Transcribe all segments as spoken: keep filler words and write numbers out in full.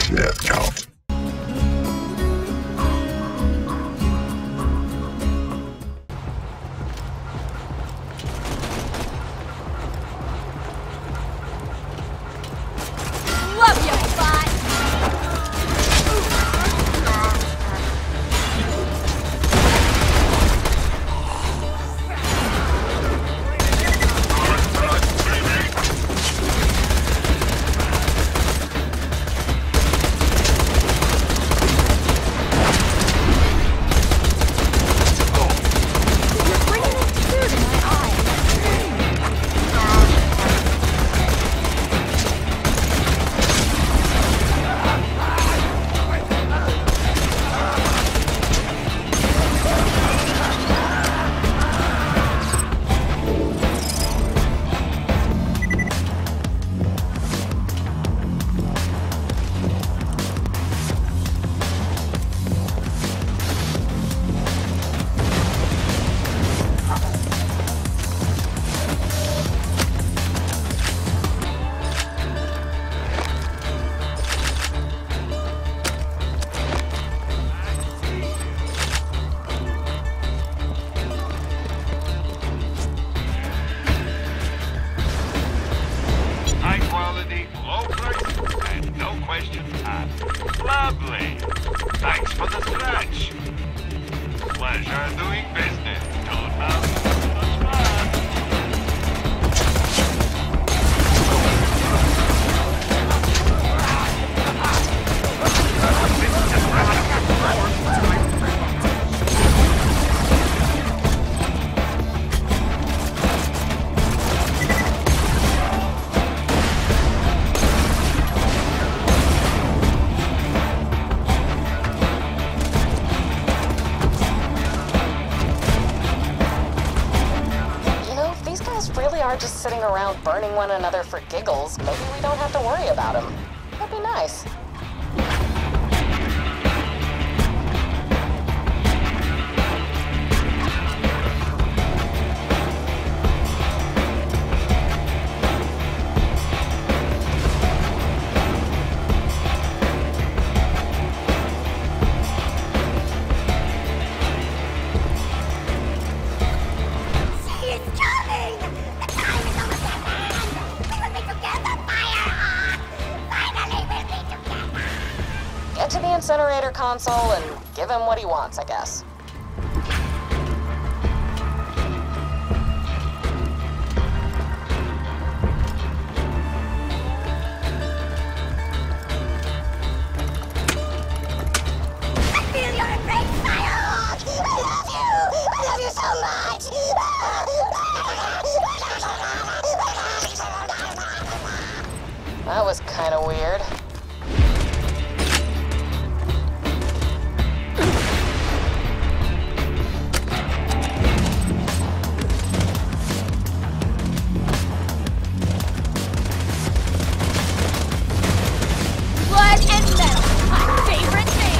Death count. Love you, bot! Lovely. Thanks for the stretch. Pleasure doing business. Don't have much fun. Really are just sitting around burning one another for giggles, maybe we don't have to worry about them. That'd be nice. Get to the incinerator console and give him what he wants, I guess. I feel your embrace, Firehawk! I love you! I love you so much! That was kind of weird. Blood and metal, my favorite thing!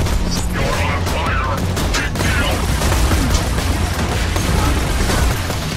You're on fire! Get me out!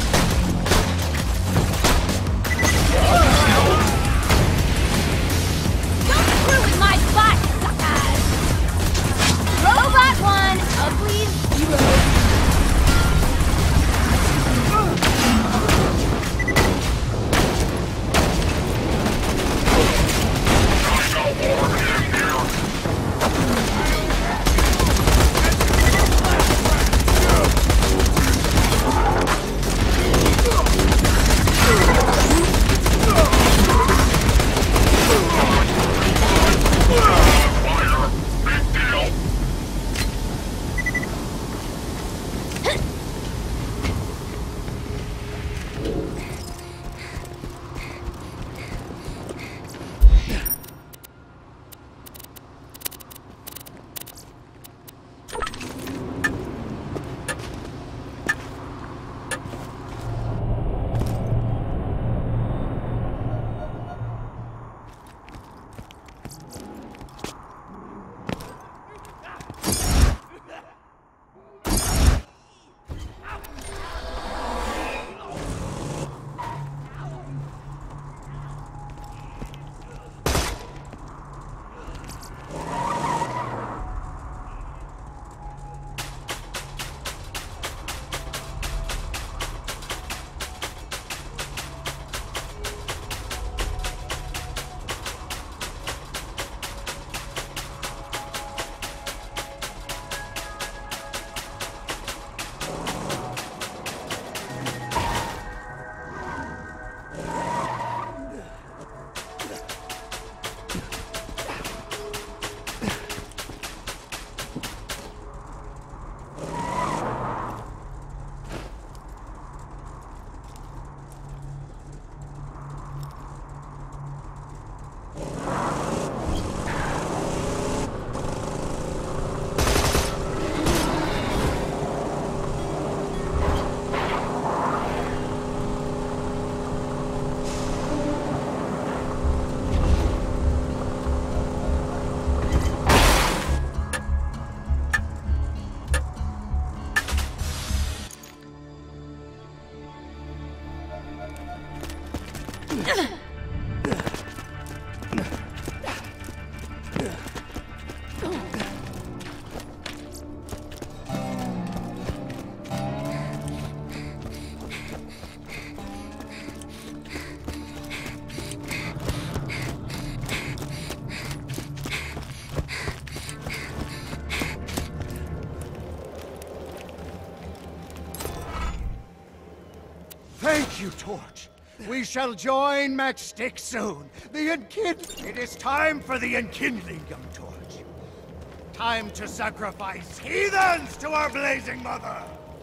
Thank you, Torch. We shall join Matchstick soon. The enkind... It is time for the enkindling, young Torch. Time to sacrifice heathens to our blazing mother!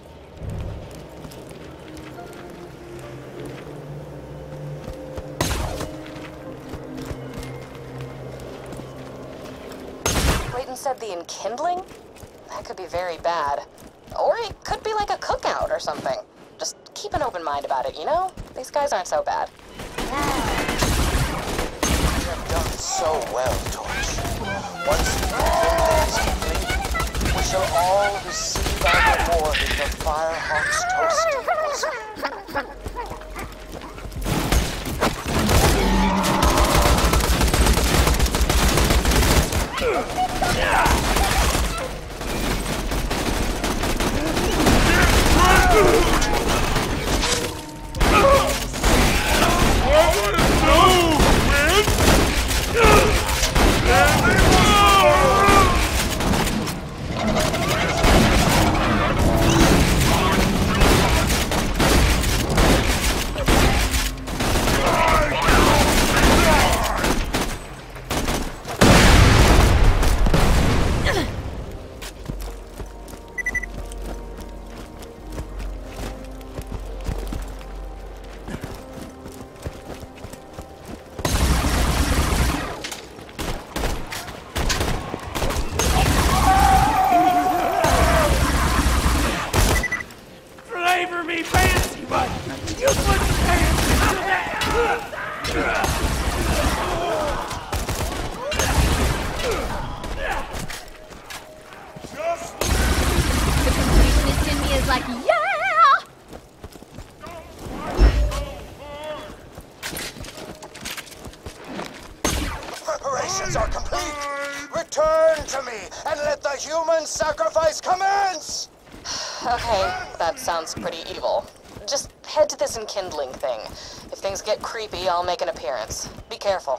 Clayton said the enkindling? That could be very bad. Or it could be like a cookout or something. Just keep an open mind about it, you know? These guys aren't so bad. You have done so well, Torch. Once the enkindling is complete, we shall all receive our reward in the Firehawk's toasting bosom. Are complete. Return to me and let the human sacrifice commence! Okay, that sounds pretty evil. Just head to this enkindling thing. If things get creepy, I'll make an appearance. Be careful.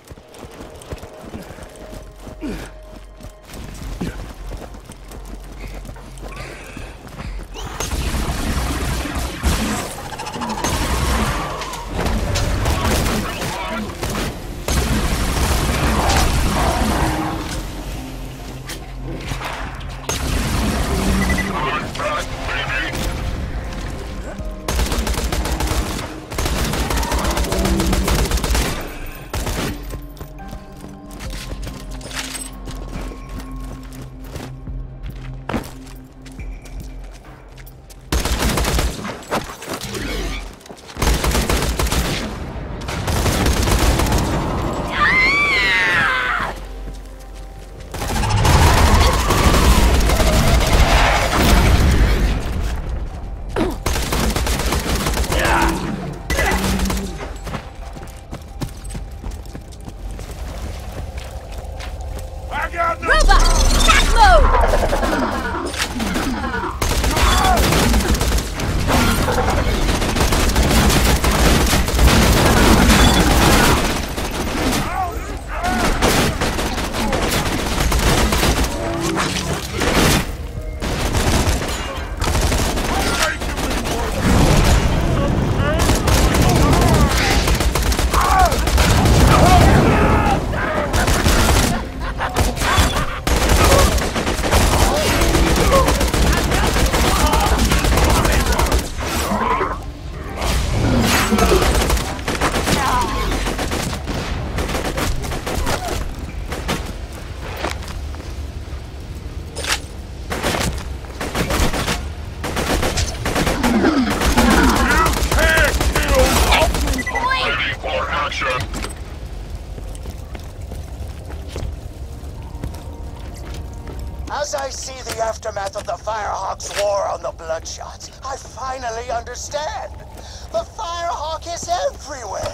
As I see the aftermath of the Firehawk's war on the Bloodshots, I finally understand. The Firehawk is everywhere.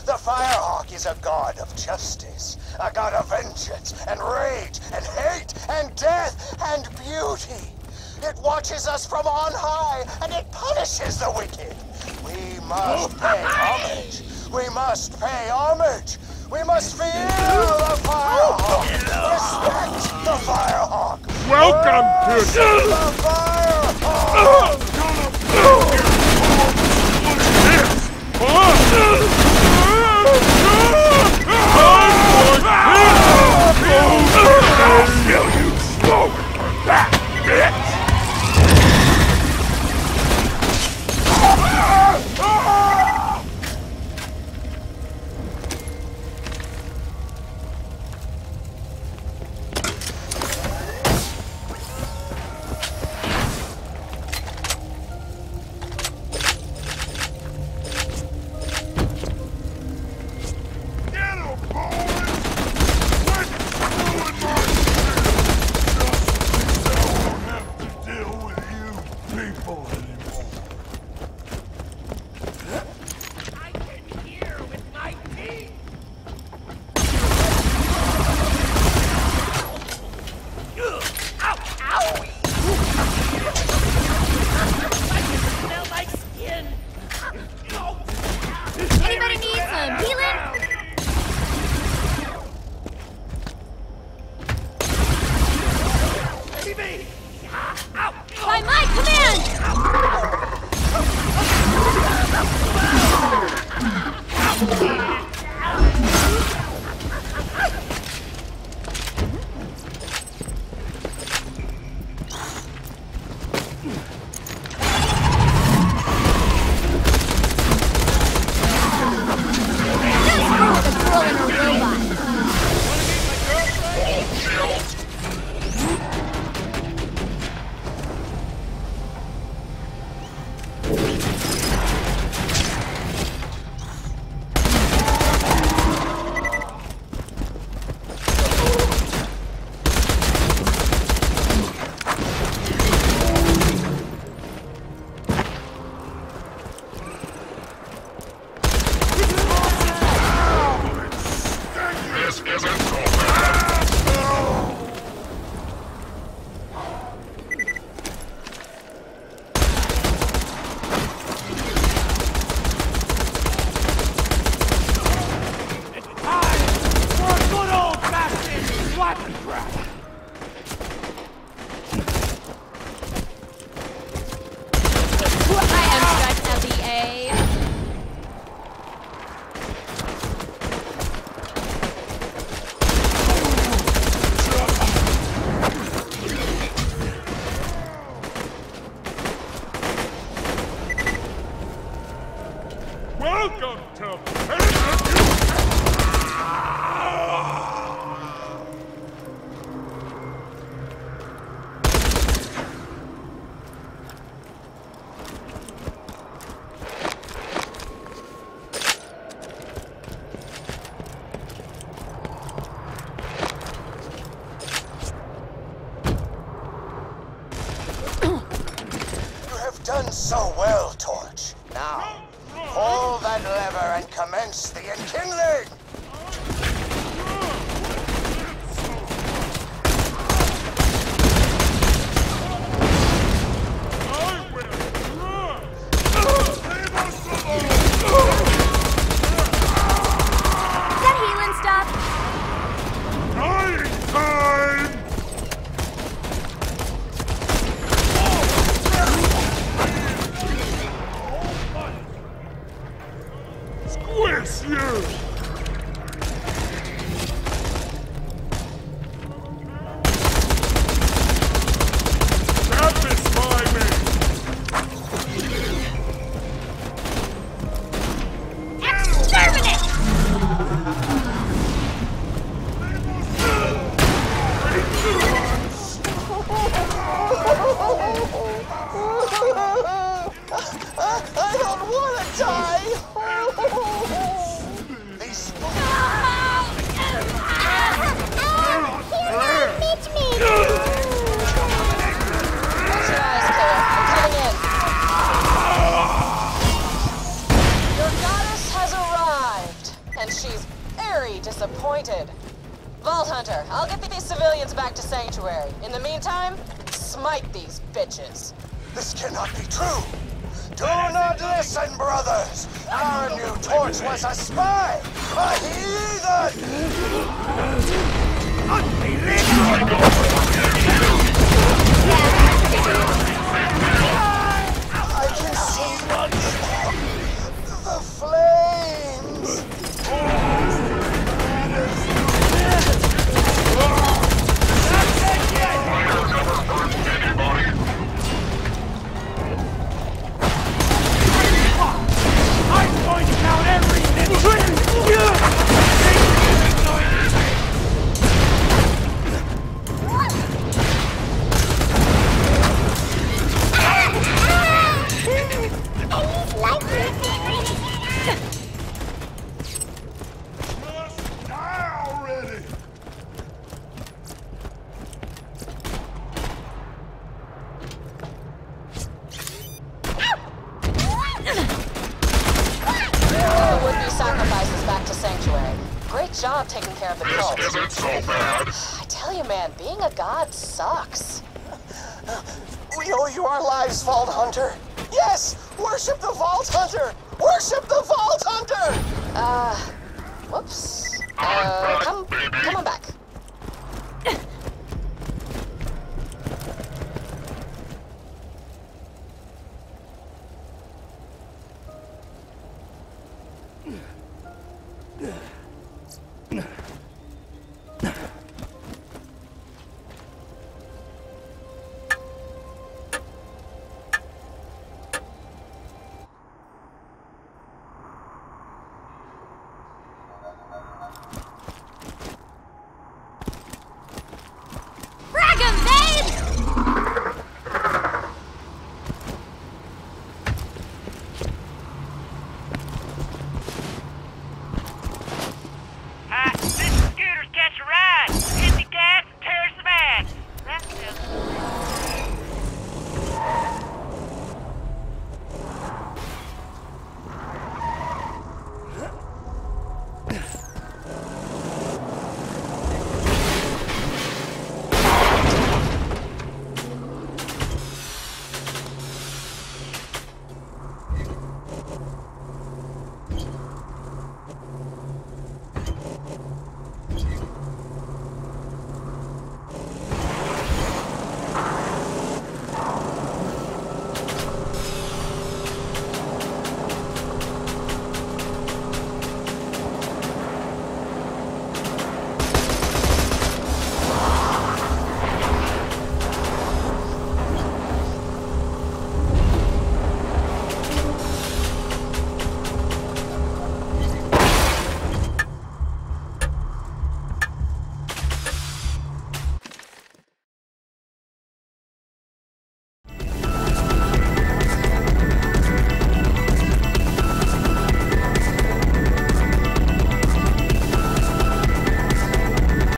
The Firehawk is a god of justice, a god of vengeance, and rage, and hate, and death, and beauty. It watches us from on high, and it punishes the wicked. We must pay homage. We must pay homage. We must feel the Firehawk. Respect the Firehawk. Welcome to the Firehawk. I'll kill you slow back, bitch! Anybody need some healing? By my command! Welcome to You have done so well, Torch. Now, pull that lever and commence the enkindling! Is that healing stuff? dying time! Squish you! Satisfy me! Exterminate! I don't want to die! These Close your eyes, killer. I'm coming in. Your goddess has arrived. appointed. Vault Hunter, I'll get these civilians back to Sanctuary. In the meantime, smite these bitches. This cannot be true. Do not listen, brothers. Our new torch was a spy, a heathen. I can see the flames. I'm going to count everything! Job taking care of the cult. This isn't so bad. I tell you, man, being a god sucks. We owe you our lives, Vault Hunter. Yes! Worship the Vault Hunter! Worship the Vault Hunter! Uh,